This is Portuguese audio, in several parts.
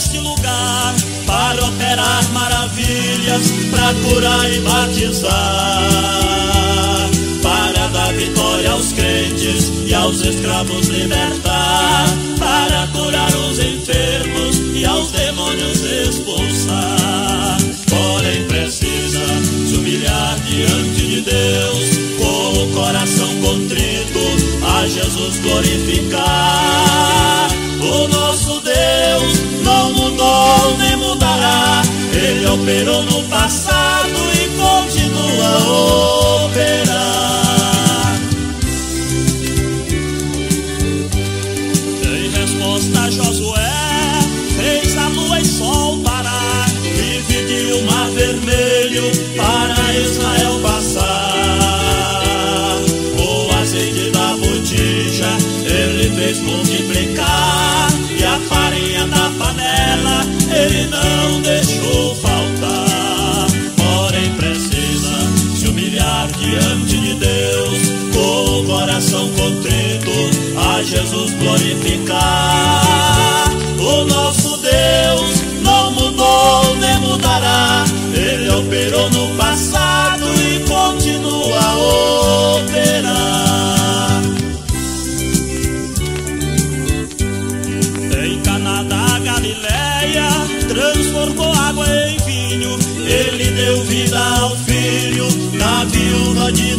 neste lugar para operar maravilhas, para curar e batizar, para dar vitória aos crentes e aos escravos libertar, para curar os enfermos e aos demônios expulsar. Porém precisa se humilhar diante de Deus, com o coração contrito, a Jesus glorificar. O nosso Deus não mudou nem mudará, Ele operou no passado e continua a operar. Em resposta a Josué, fez a lua e sol parar, dividiu o mar vermelho para Israel passar. O azeite da botija Ele fez multiplicar, e a farinha da panela Ele não deixou faltar. Porém precisa se humilhar diante de Deus, com o coração contrito, a Jesus glorificar. O nosso Deus não mudou nem mudará, Ele operou no passado e continua a operar. Em Caná da Galileia transformou água em vinho, Ele deu vida ao filho da viúva de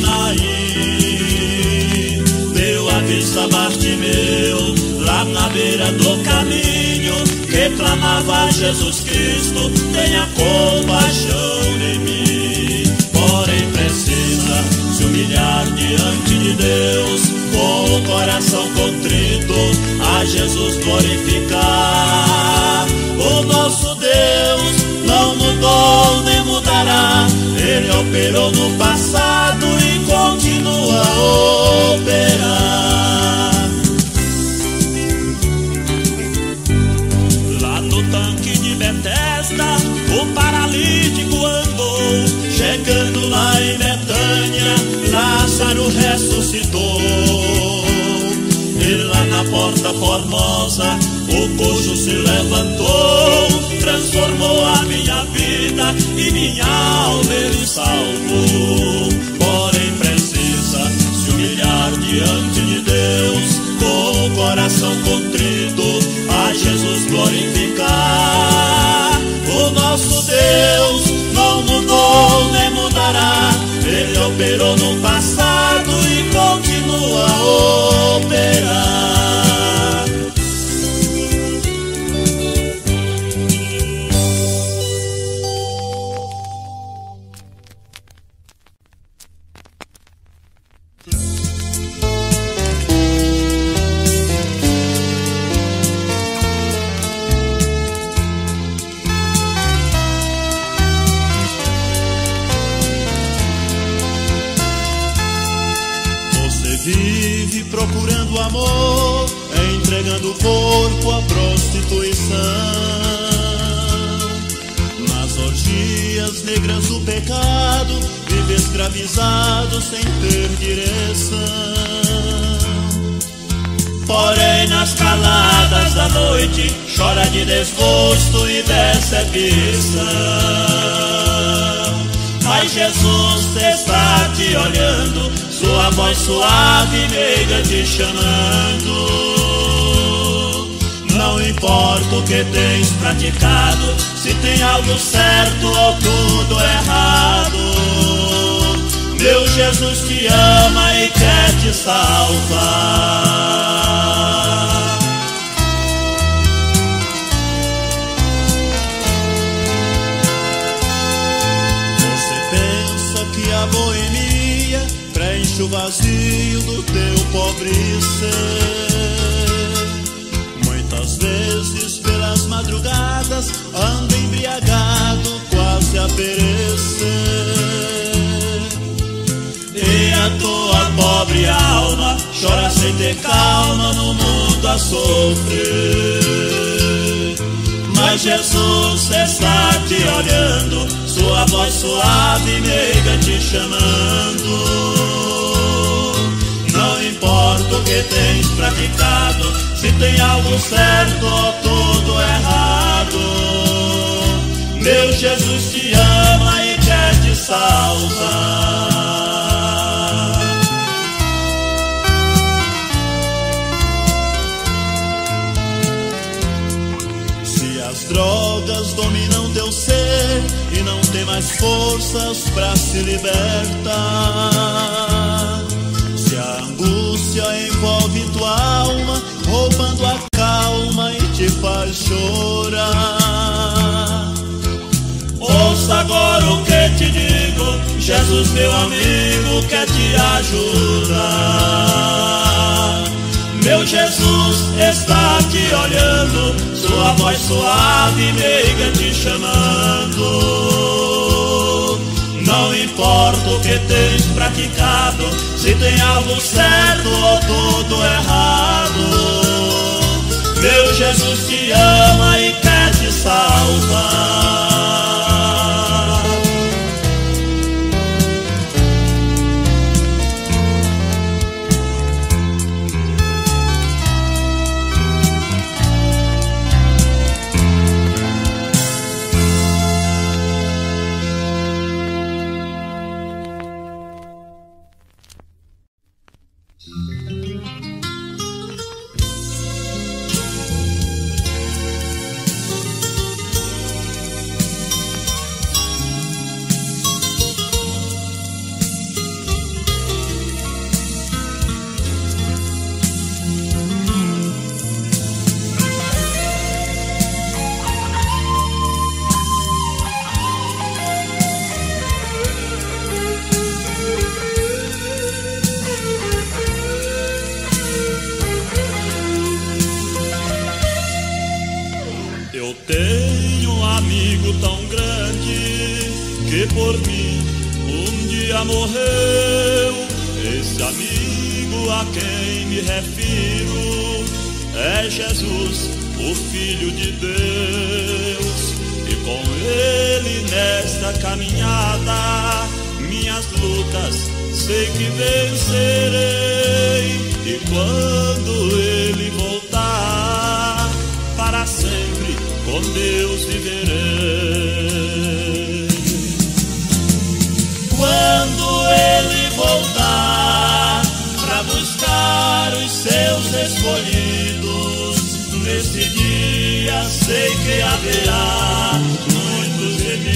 Naim. Deu a vista a Bartimeu lá na beira do caminho, reclamava a Jesus Cristo: tenha compaixão de mim. Porém precisa se humilhar diante de Deus, com o coração contrito, a Jesus glorificar. O nosso Deus não mudou nem mudará, Ele operou no passado e continua a operar. Lá no tanque de Betesda o paralítico andou, chegando lá em Betânia Lázaro ressuscitou. E lá na porta formosa o coxo se levantou, transformou a minha vida e minha alma Ele salvou. Porém precisa se humilhar diante de Deus, com o coração contrito, a Jesus glorificar. O nosso Deus não mudou nem mudará, Ele operou no passado e continua a operar. Vive procurando amor, entregando o corpo à prostituição, nas orgias negras do pecado, vive escravizado sem ter direção. Porém nas caladas da noite chora de desgosto e decepção. Mas Jesus está te olhando, sua voz suave e meiga te chamando. Não importa o que tens praticado, se tem algo certo ou tudo errado, meu Jesus te ama e quer te salvar. Você pensa que a boemia preenche o vazio do teu pobre ser. Muitas vezes pelas madrugadas anda embriagado, quase a perecer. E a tua pobre alma chora sem ter calma no mundo a sofrer. Mas Jesus está te olhando, sua voz suave e meiga te chamando. Não importa o que tens praticado, se tem algo certo ou tudo errado, Jesus te ama e quer te salvar. Se as drogas dominam teu ser e não tem mais forças pra se libertar, se a angústia envolve tua alma, roubando a calma e te faz chorar, ouça agora o que te digo, Jesus meu amigo quer te ajudar. Meu Jesus está te olhando, sua voz suave e meiga te chamando. Não importa o que tens praticado, se tem algo certo ou tudo errado, meu Jesus te ama e quer te salvar. Eu tenho um amigo tão grande que por mim um dia morreu. Esse amigo a quem me refiro é Jesus, o Filho de Deus. E com ele nesta caminhada, minhas lutas sei que vencerei. E quando ele voltar, para sempre com Deus viverei. Quando ele voltar para buscar os seus escolhidos, nesse dia sei que haverá muitos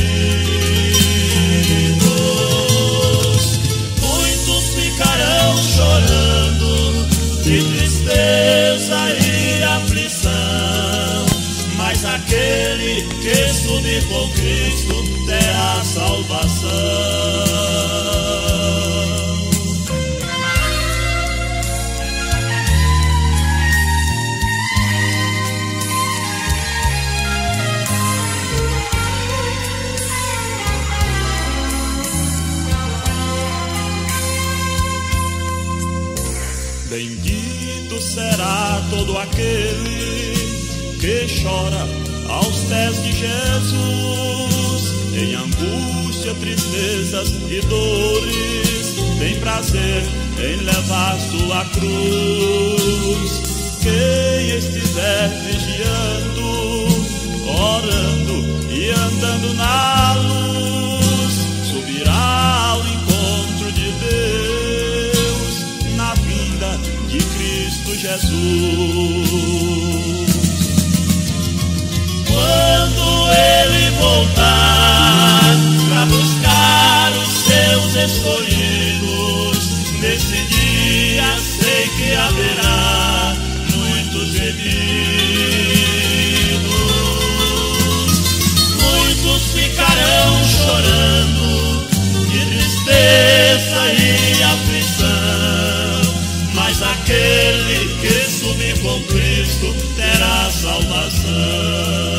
gemidos. Muitos ficarão chorando de tristeza e aflição, mas aquele que subir com Cristo terá salvação. Bendito será todo aquele que chora aos pés de Jesus, em angústia, tristezas e dores, tem prazer em levar sua cruz. Quem estiver vigiando, orando e andando na luz, subirá ao encontro de Deus na vinda de Cristo Jesus. Quando ele voltar para buscar os seus escolhidos, nesse dia sei que haverá muitos gemidos. Muitos ficarão chorando de tristeza e aflição, mas aquele que subir com Cristo terá salvação.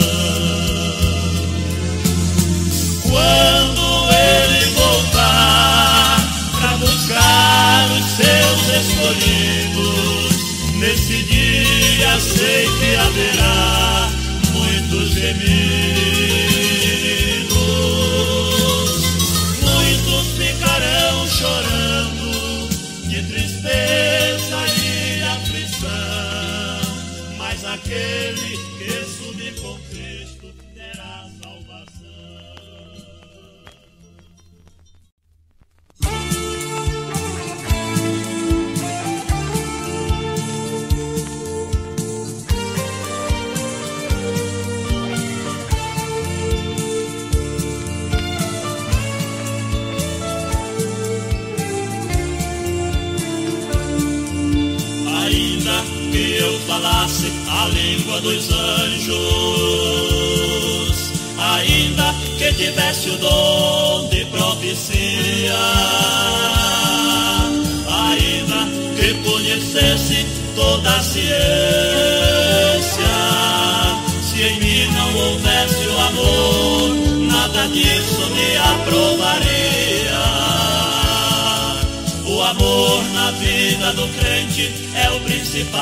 Quando ele voltar para buscar os seus escolhidos, nesse dia sei que haverá muitos gemidos. Muitos ficarão chorando de tristeza e aflição, mas aquele que subir com Cristo falasse a língua dos anjos, ainda que tivesse o dom de profecia, ainda que conhecesse toda a ciência, se em mim não houvesse o amor, nada disso me aprovaria. O amor na vida do crente é o principal,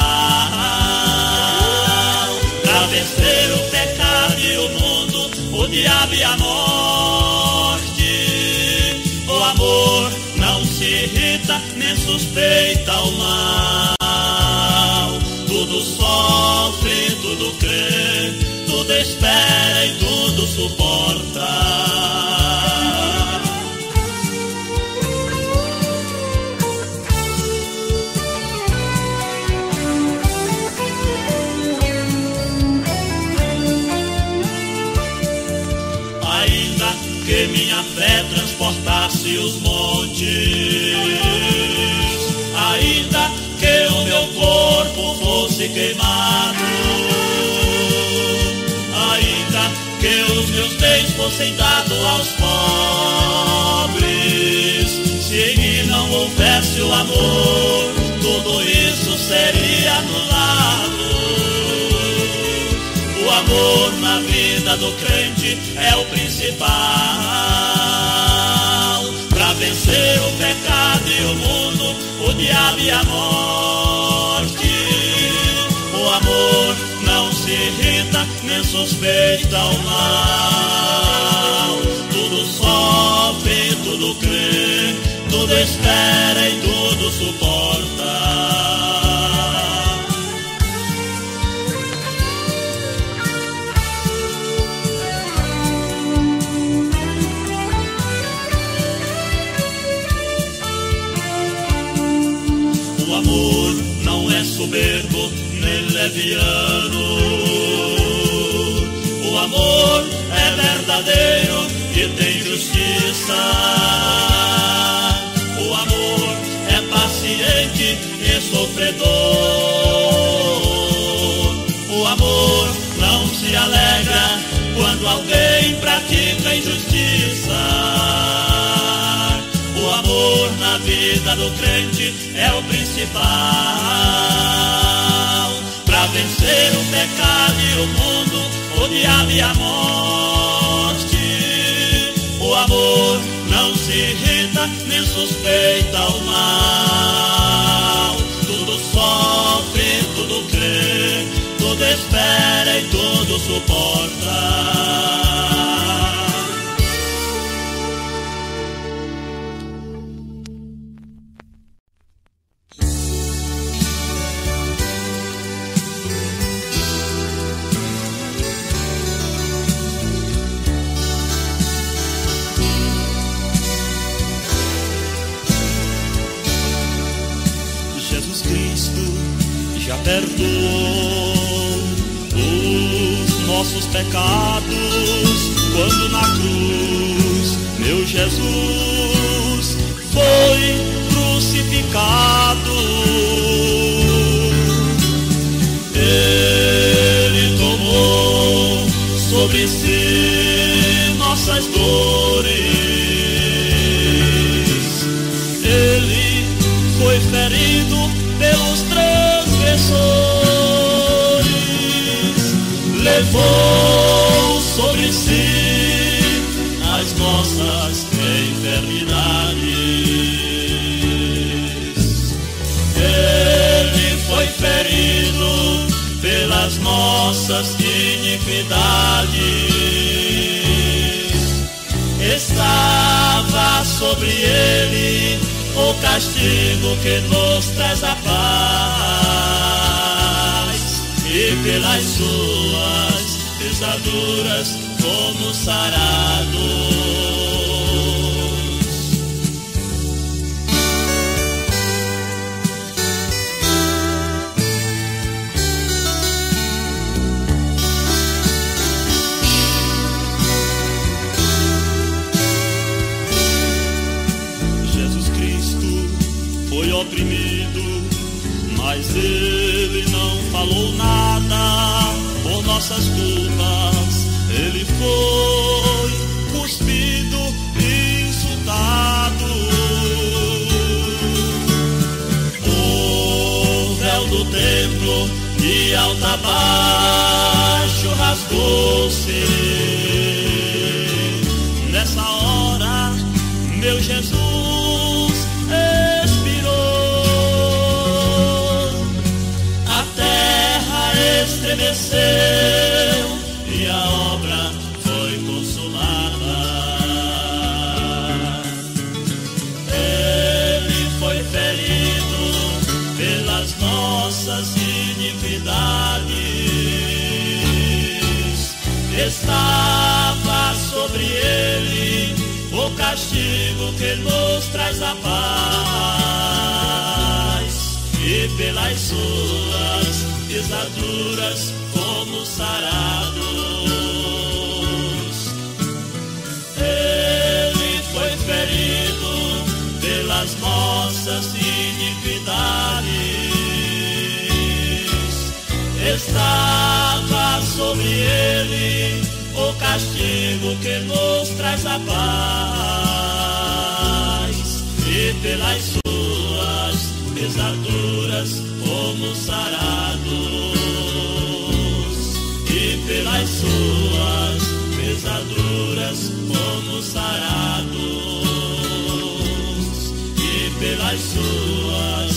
para vencer o pecado e o mundo, o diabo e a morte. O amor não se irrita nem suspeita o mal, tudo sofre, tudo crê, tudo espera e tudo suporta. Que minha fé transportasse os montes, ainda que o meu corpo fosse queimado, ainda que os meus bens fossem dados aos pobres, se em mim não houvesse o amor, tudo isso seria anulado. O amor na vida do crente é o principal, para vencer o pecado e o mundo, o diabo e a morte. O amor não se irrita nem suspeita o mal, tudo sofre, tudo crê, tudo espera e tudo suporta. O amor não é soberbo nem leviano, o amor é verdadeiro e tem justiça. O amor é paciente e sofredor. O amor não se alegra quando alguém pratica injustiça. O amor na vida do crente é o principal, para vencer o pecado e o mundo, o diabo e a morte. O amor não se irrita nem suspeita o mal, tudo sofre, tudo crê, tudo espera e tudo suporta. Perdoou os nossos pecados quando na cruz meu Jesus foi crucificado. Ele tomou sobre si nossas dores, ele foi ferido pelos levou sobre si as nossas enfermidades. Ele foi ferido pelas nossas iniquidades. Estava sobre ele o castigo que nos traz a paz, e pelas suas pisaduras fomos sarados. Jesus Cristo foi oprimido, mas ele não falou. falou nada por nossas culpas. Ele foi cuspido e insultado. O véu do templo de alto a baixo rasgou-se. Nessa hora meu Jesus expirou. A terra estremeceu e a obra foi consumada. Ele foi ferido pelas nossas iniquidades. Estava sobre ele o castigo que nos traz a paz, e pelas suas pisaduras fomos sarados. Ele foi ferido pelas nossas iniquidades. Estava sobre ele o castigo que nos traz a paz, e pelas suas pisaduras fomos sarados. E pelas suas pisaduras fomos sarados. E pelas suas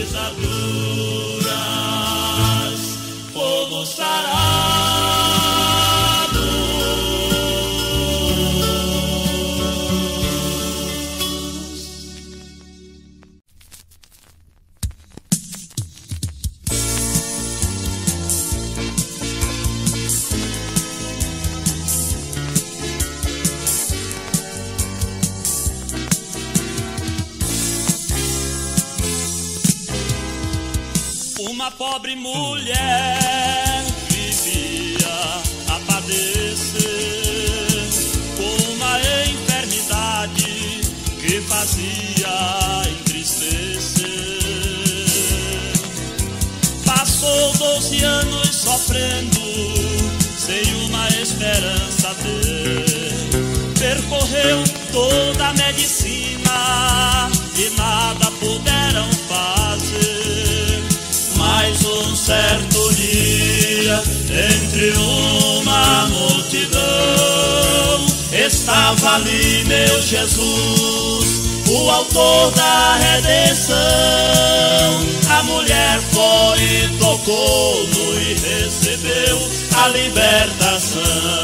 pisaduras fomos sarados. Uma pobre mulher vivia a padecer com uma enfermidade que fazia entristecer. Passou 12 anos sofrendo, sem uma esperança ter. Percorreu toda a medicina e nada puderam fazer. Mas um certo dia, entre uma multidão, estava ali meu Jesus, o autor da redenção. A mulher foi e tocou-no e recebeu a libertação.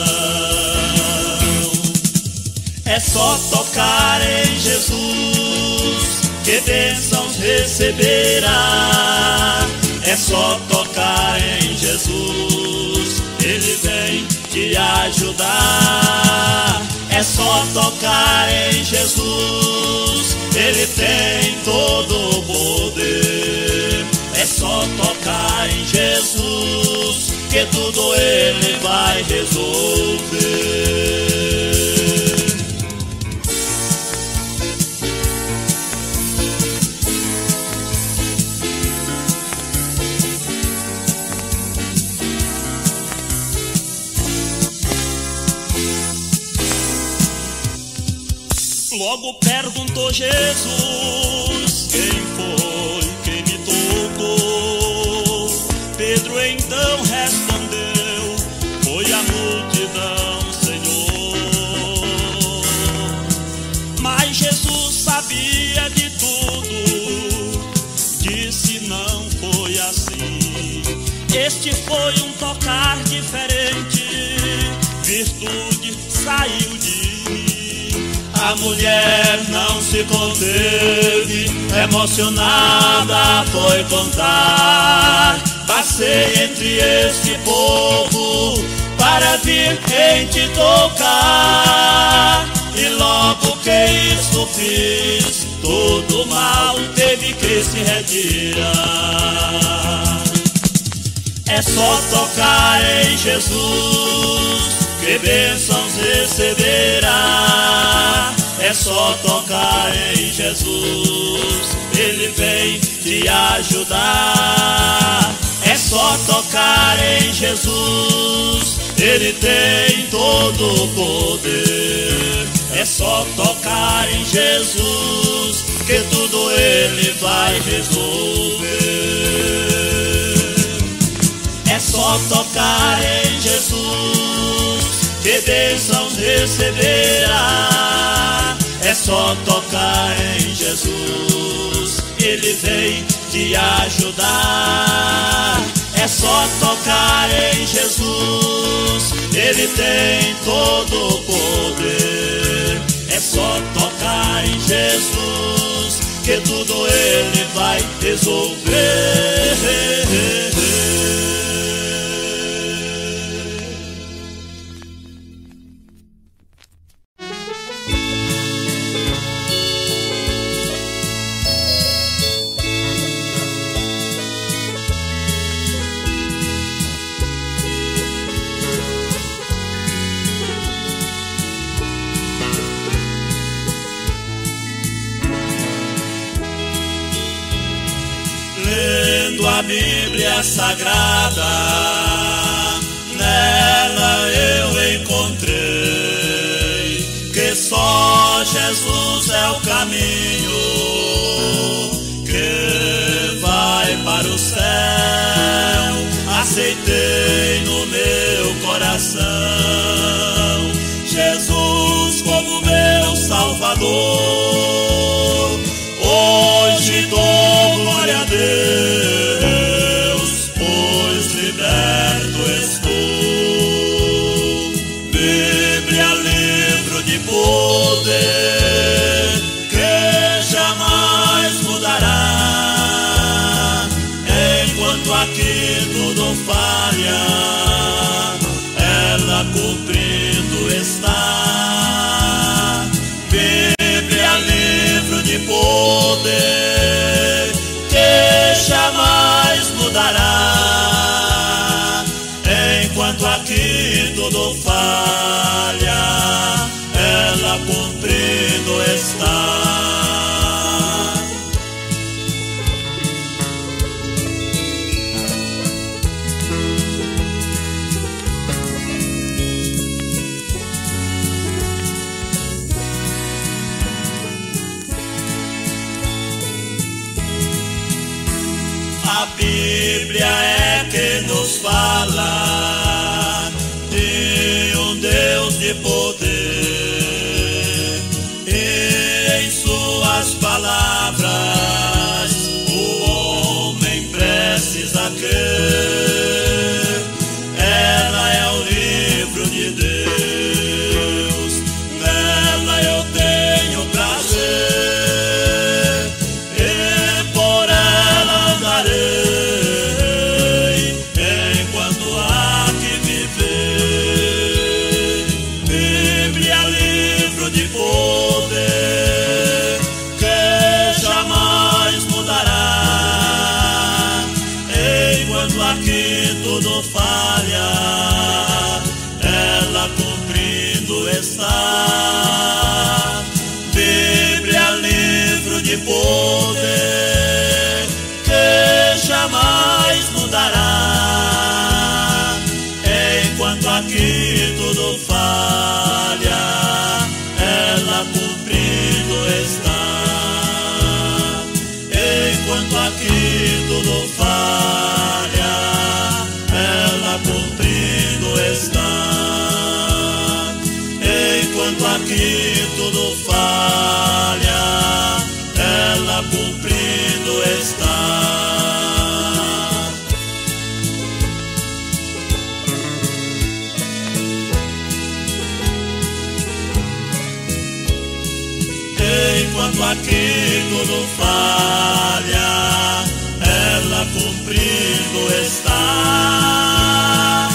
É só tocar em Jesus que bênçãos receberá. É só tocar em Jesus, Ele vem te ajudar. É só tocar em Jesus, Ele tem todo o poder. É só tocar em Jesus, que tudo Ele vai resolver. Logo perguntou Jesus: quem foi que me tocou? Pedro então respondeu: foi a multidão, Senhor. Mas Jesus sabia de tudo, disse: não foi assim. Este foi um tocar diferente, virtude saiu de mim. A mulher não se conteve, emocionada foi contar: passei entre este povo para vir em te tocar. E logo que isso fiz, todo mal teve que se retirar. É só tocar em Jesus, que bênçãos receberá. É só tocar em Jesus, Ele vem te ajudar. É só só tocar em Jesus, Ele tem todo o poder. É só tocar em Jesus, que tudo Ele vai resolver. É só tocar em Jesus, que bênçãos receberá. É só tocar em Jesus, Ele vem te ajudar. É só tocar em Jesus, Ele tem todo o poder. É só tocar em Jesus, que tudo Ele vai resolver. A Bíblia Sagrada, nela eu encontrei que só Jesus é o caminho que vai para o céu. Aceitei no meu coração Jesus como meu Salvador. Hoje dou glória a Deus, poder que jamais mudará. Enquanto aqui tudo falha, ela cumprindo está. Bíblia, livro de poder que jamais mudará. Enquanto aqui tudo falha, ela cumprindo está. A Bíblia é que nos fala de um Deus de poder. Palavras o homem precisa crer. Ela é o livro de Deus, nela eu tenho prazer e por ela andarei enquanto há que viver. Bíblia, livro de poder aqui tudo falha, ela cumprindo está. Bíblia, livro de poder que jamais mudará. Enquanto aqui tudo falha, ela cumprindo está. Enquanto aqui tudo falha, ela cumprindo está. Enquanto aqui tudo falha, ela cumprindo está. Enquanto aqui tudo falha, ela cumprindo está.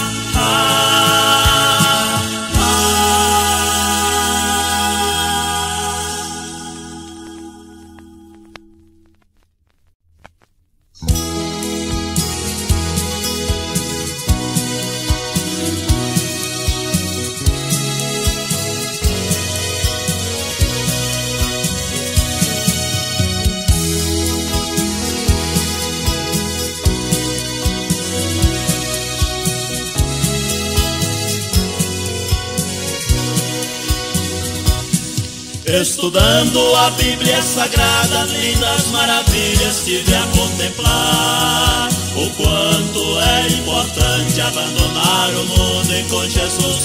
Estudando a Bíblia Sagrada, lindas maravilhas tive a contemplar. O quanto é importante abandonar o mundo e com Jesus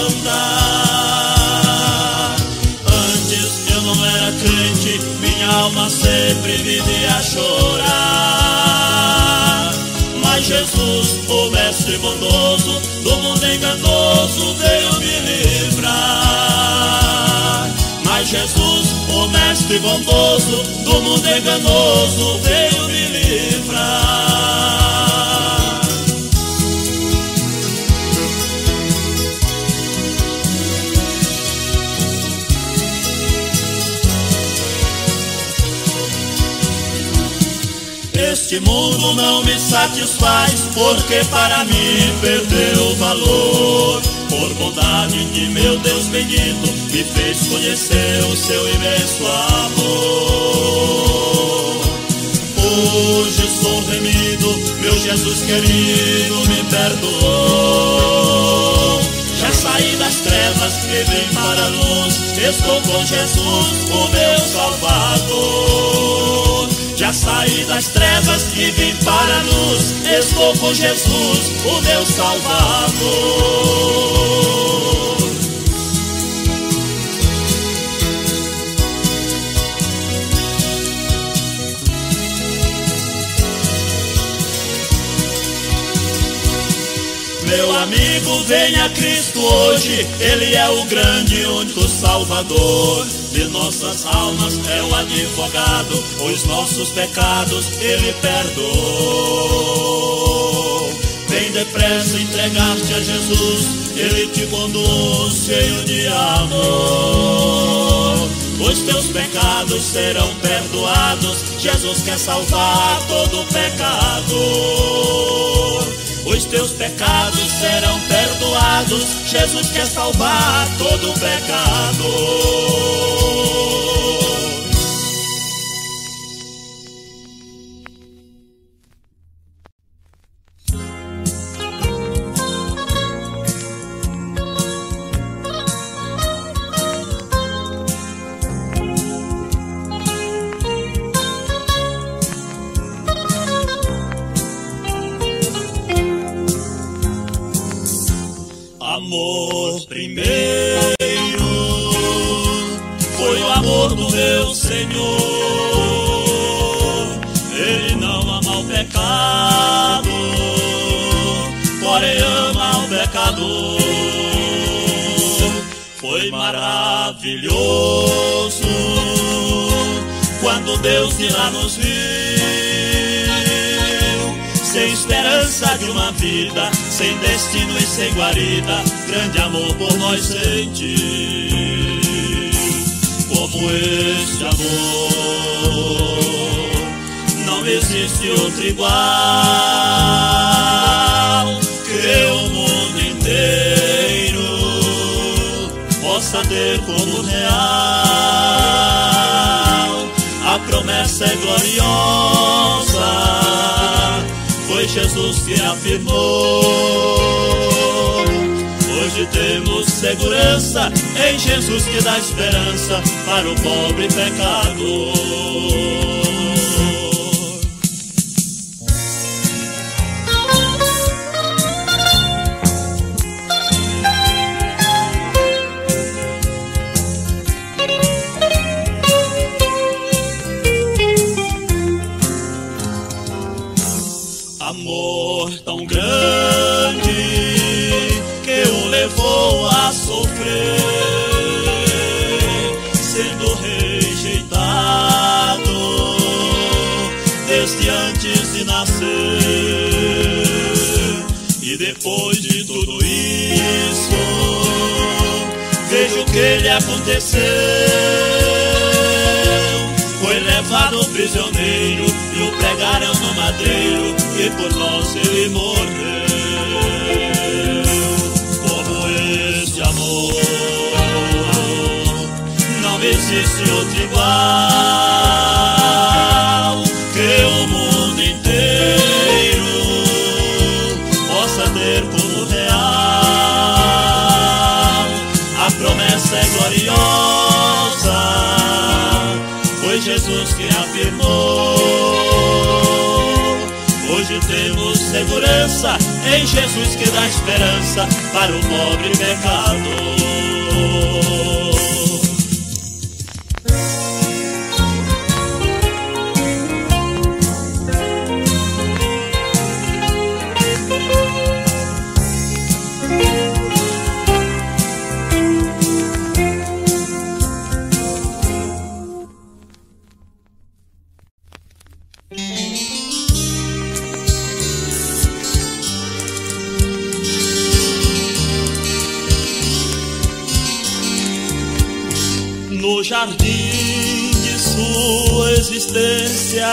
andar. Antes eu não era crente, minha alma sempre vivia a chorar. Mas Jesus, o mestre bondoso, do mundo enganoso veio me livrar. Mas Jesus, o mestre bondoso, do mundo enganoso veio me livrar. Este mundo não me satisfaz, porque para mim perdeu o valor. Por bondade de meu Deus bendito, me fez conhecer o seu imenso amor. Hoje sou remido, meu Jesus querido me perdoou. Já saí das trevas e vim para a luz, estou com Jesus, o meu Salvador. Já saí das trevas e vim para a luz, estou com Jesus, o meu Salvador. Meu amigo, venha a Cristo hoje, Ele é o grande e único Salvador de nossas almas, é o advogado, os nossos pecados Ele perdoou. Vem depressa entregar-te a Jesus, Ele te conduz cheio de amor. Os teus pecados serão perdoados, Jesus quer salvar todo pecador. Os teus pecados serão perdoados, Jesus quer salvar todo pecador. Amor primeiro foi o amor do meu Senhor. Ele não ama o pecado, porém ama o pecador. Foi maravilhoso quando Deus de lá nos viu, sem esperança de uma vida, sem destino e sem guarida, grande amor por nós sentiu. Como este amor, não existe outro igual, que o mundo inteiro possa ter como real. A promessa é gloriosa, foi Jesus que afirmou. Hoje temos segurança em Jesus que dá esperança para o pobre pecador. Amor tão grande que o levou a sofrer, sendo rejeitado desde antes de nascer. E depois de tudo isso, vejo o que lhe aconteceu. Foi levado prisioneiro e o pregaram no madeiro, e por nós ele morreu. Como este amor, não existe outro igual, que o mundo inteiro possa ter como real. A promessa é gloriosa, Jesus que afirmou. Hoje temos segurança em Jesus que dá esperança para o pobre pecador. No jardim de sua existência,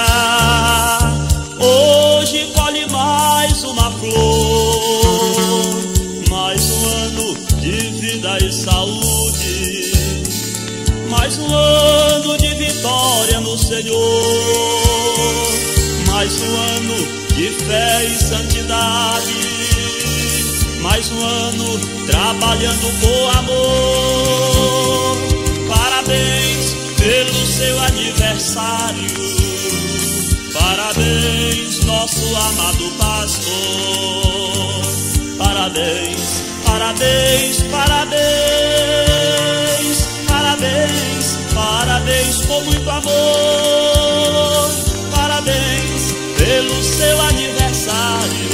hoje colhe mais uma flor, mais um ano de vida e saúde, mais um ano de vitória no Senhor, mais um ano de fé e santidade, mais um ano trabalhando com amor. Parabéns pelo seu aniversário, parabéns, nosso amado pastor. Parabéns, parabéns, parabéns, parabéns, parabéns com muito amor. Parabéns pelo seu aniversário,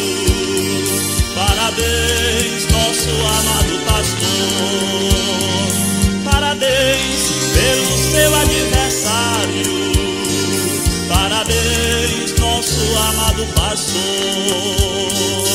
parabéns, nosso amado pastor. Parabéns pelo seu aniversário, parabéns, nosso amado pastor.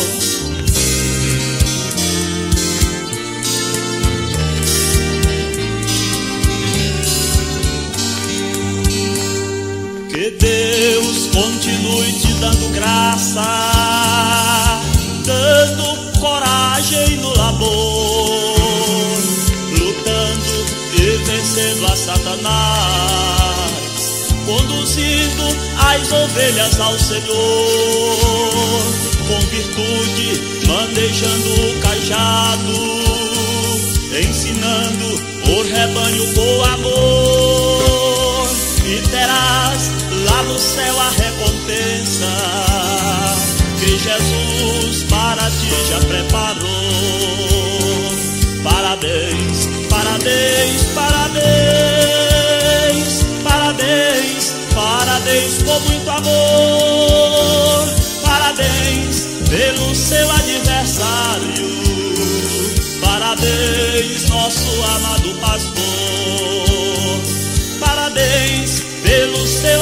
Que Deus continue te dando graça, dando coragem no labor, lutando e vencendo a Satanás, conduzindo as ovelhas ao Senhor, com virtude, manejando o cajado, ensinando o rebanho com amor, e terás lá no céu a recompensa que Jesus para ti já preparou. Parabéns, parabéns, parabéns, parabéns, parabéns com muito amor. Parabéns pelo seu aniversário, parabéns, nosso amado pastor. Parabéns pelo seu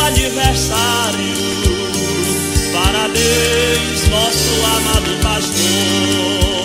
aniversário, parabéns, nosso amado pastor.